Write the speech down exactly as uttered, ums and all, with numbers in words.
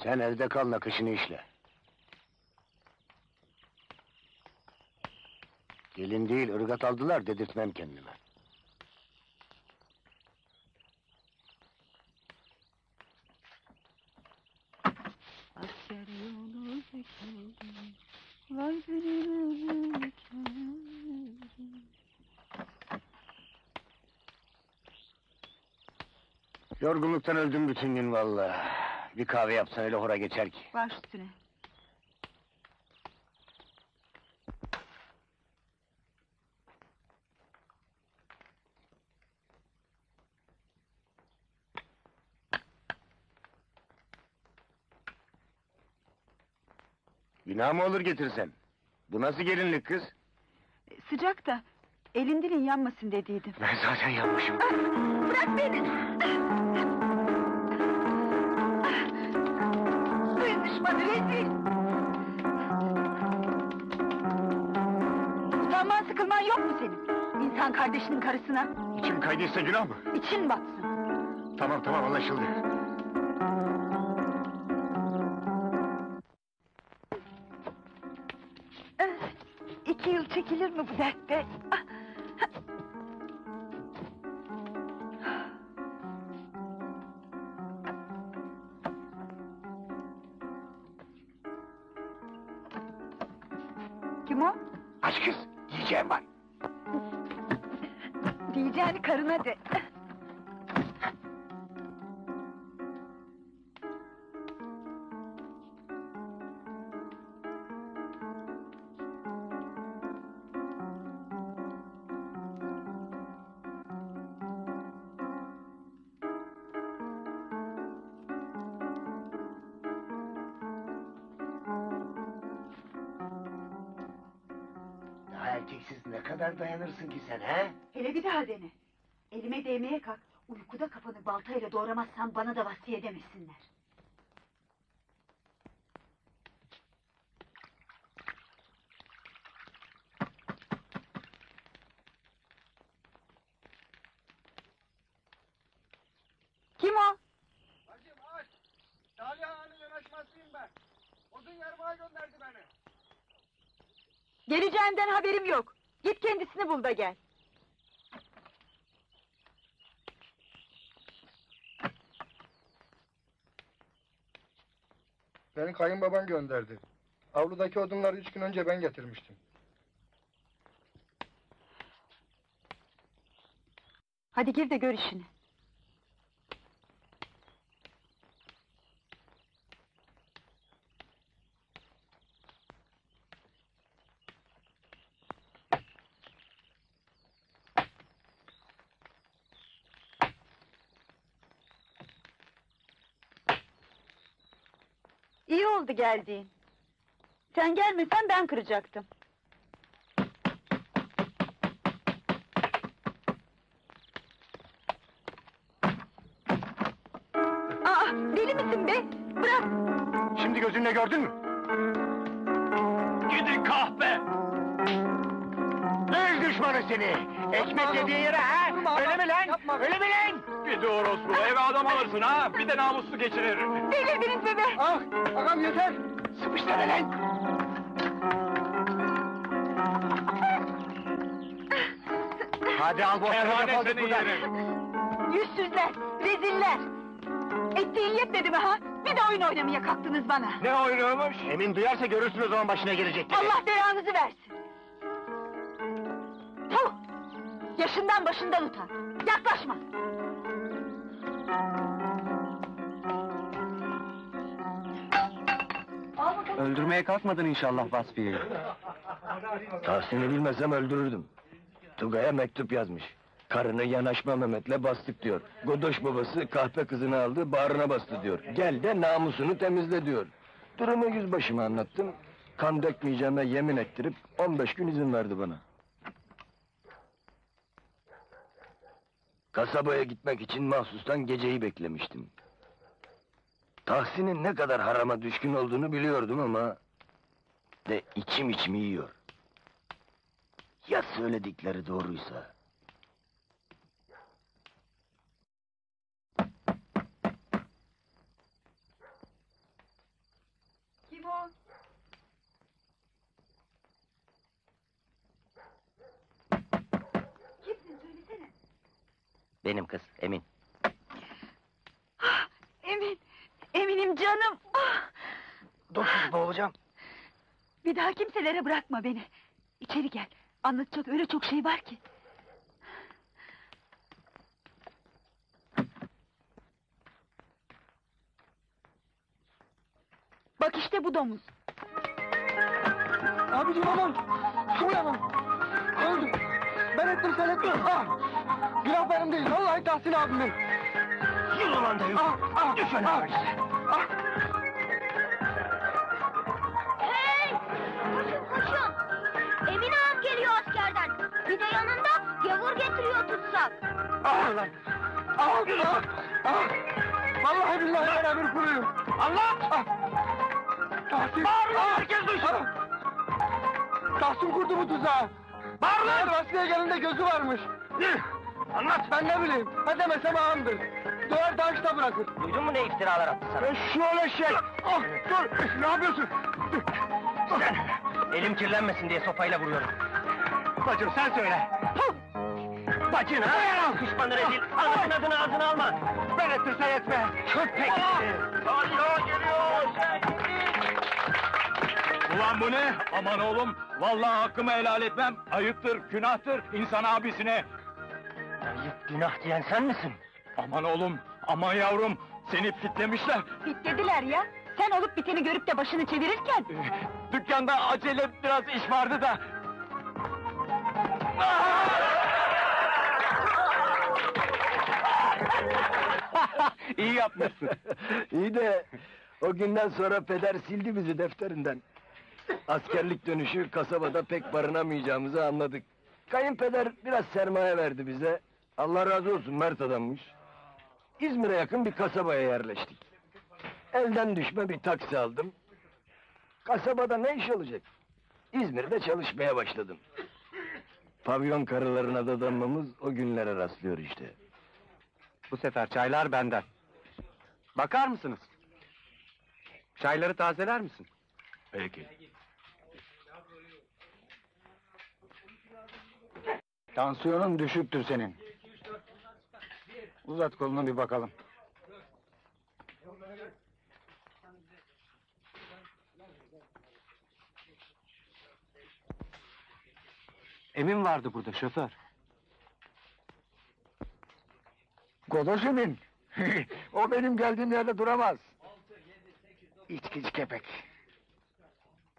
Sen evde kal, nakışını işle. Gelin değil, ırgat aldılar, dedirtmem kendime. Asker yolu dökelim, vay benim ömrüm. Yorgunluktan öldüm bütün gün vallahi. Bir kahve yapsan öyle hora geçer ki. Baş üstüne. Günah mı olur getirsen? Bu nasıl gelinlik kız? Sıcak da, elin dilin yanmasın dediydim. Ben zaten yanmışım. Bırak beni! Suyun düşmanı rezil! Utanman sıkılman yok mu senin? İnsan kardeşinin karısına. İçim kaydıysa günah mı? İçin batsın. Tamam tamam, anlaşıldı. İki yıl çekilir mi bu dertte? Kim o? Aç kız, yiyeceğim var. Diyeceğini karına de. Ya erkeksiz ne kadar dayanırsın ki sen he? Hele bir daha dene. Elime değmeye kalk. Uykuda kafanı baltayla doğramazsan bana da vasfiye demesinler. Kim o? Bacım aç! Salih Ağa'nın yanaşmasıyım ben. Odun yarmağa gönderdi beni. Geleceğinden haberim yok. Git kendisini bul da gel. Beni kayınbaban gönderdi. Avludaki odunları üç gün önce ben getirmiştim. Hadi gir de gör işini. İyi oldu geldiğin. Sen gelmesen ben kıracaktım. Aa, deli misin be? Bırak! Şimdi gözünle gördün mü? Gidin kahpe! Öz düşmanı seni! Ekmek yediğin yere ha? Öyle mi lan? Yapma. Öyle mi lan? Bir de orospu, eve adam alırsın ha, bir de namuslu geçirir. Delirdiniz mi be? Ah! Ağam yeter! Sıpıştırma lan! Hadi al boşuna, Kerhane defol git seni buradan. yerim. Yüzsüzler, reziller! Ettiğin yetmedi mi ha? Bir de oyun oynamaya kalktınız bana! Ne oynuyormuş? Emin duyarsa görürsün o zaman başına gelecekleri. Allah belanızı versin! Tuh! Yaşından başından utan! Yaklaşma! Öldürmeye kalkmadın inşallah Vasfiye'yi. Tahsin'i bilmesem öldürürdüm. Tugay'a mektup yazmış. Karını yanaşma Mehmet'le bastık diyor. Godoş babası kahpe kızını aldı, bağrına bastı diyor. Gel de namusunu temizle diyor. Durumu yüzbaşıma anlattım. Kan dökmeyeceğime yemin ettirip on beş gün izin verdi bana. Kasabaya gitmek için mahsustan geceyi beklemiştim. Tahsin'in ne kadar harama düşkün olduğunu biliyordum ama... ...de içim içimi yiyor. Ya söyledikleri doğruysa? Benim kız, Emin. Ah, Emin, Eminim canım. Ah! Dur kız, boğulacağım. Bir daha kimselere bırakma beni. İçeri gel. Anlatacak öyle çok şey var ki. Bak işte bu domuz. Abicim aman! Şu uyanın! Öldüm! Ben ettim sen ettin! Ah! Günah benim değil, vallahi Tahsin abimin! Yürü ulan da yürü. Ah! Ah! Düş öyle Ah! öyleyse. Ah! Hey! Koşun koşun! Emin ağam geliyor askerden. Bir de yanında gavur getiriyor tutsak. Ah lan! Ah! Ah! Ah! Vallahi billahi ben emir kuluyum! Allah! Ah! Tahsin! Bağır lan, Ah! herkes duysun! Ah! Tahsin kurdu bu tuzağı! Bağır lan! Vasfiye gelinde gözü varmış! Anlat! Ben ne bileyim, ha demesem ağamdır! Döver taşta bırakır! Duydun mu ne iftiralar attı sana? Şöyle şey! Ah! Dur! Ne yapıyorsun? Sen, elim kirlenmesin diye sopayla vuruyorum. Bacım sen söyle! Bacın ha? Düşmanı rezil, anasının adını ağzına alma! Ben ettirsen etme! Köpek! Salya geliyor! Ulan bu ne? Aman oğlum, vallahi hakkımı helal etmem. Ayıptır, günahtır insan abisine. Ayıp günah diyen sen misin? Aman oğlum, aman yavrum, seni fitlemişler. Bitlediler ya. Sen olup biteni görüp de başını çevirirken... Dükkanda acele biraz iş vardı da. İyi yapmışsın. İyi de o günden sonra peder sildi bizi defterinden. Askerlik dönüşü kasabada pek barınamayacağımızı anladık. Kayınpeder biraz sermaye verdi bize. Allah razı olsun, mert adammış. İzmir'e yakın bir kasabaya yerleştik. Elden düşme bir taksi aldım. Kasabada ne iş olacak? İzmir'de çalışmaya başladım. Pavyon karılarına dadanmamız o günlere rastlıyor işte. Bu sefer çaylar benden. Bakar mısınız? Çayları tazeler misin? Peki. Tansiyonun düşüktür senin. Uzat kolunu bir bakalım. Emin vardı burada şoför. Godoş Emin. O benim geldiğim yerde duramaz. İçkici kepek.